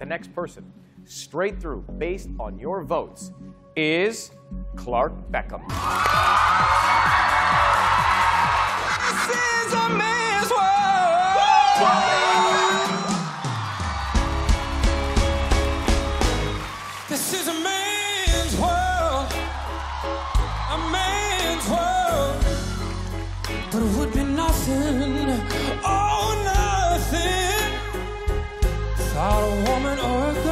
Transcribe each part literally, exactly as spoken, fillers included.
The next person, straight through, based on your votes, is Clark Beckham. This is a man's world. This is a man's world. A man's world. But it would be nothing, oh nothing, without a woman or a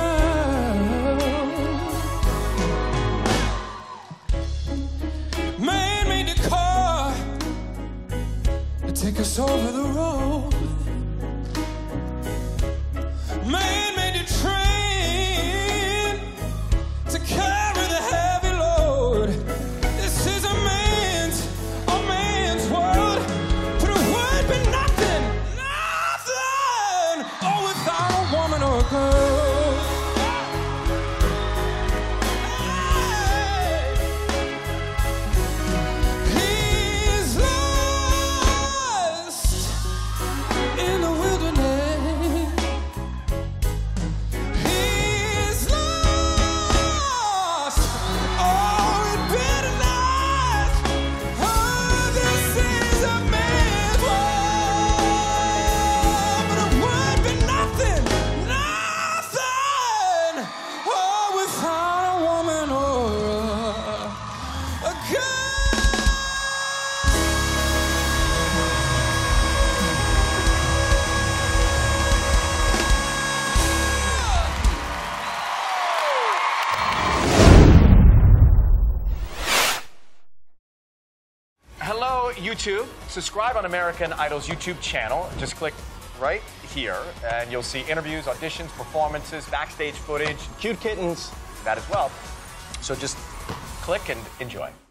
girl. Man made the car to take us over the road. Man made the train to carry the heavy load. This is a man's, a man's world. But it would be nothing, nothing, oh, without a woman or a girl. He's lost in the wilderness. He's lost, oh, in bitterness. Oh, this is a man's world. But it would be nothing, nothing, oh, without a woman or a, a girl. Hello, YouTube. Subscribe on American Idol's YouTube channel. Just click right here, and you'll see interviews, auditions, performances, backstage footage, Cute kittens. that as well. So just click and enjoy.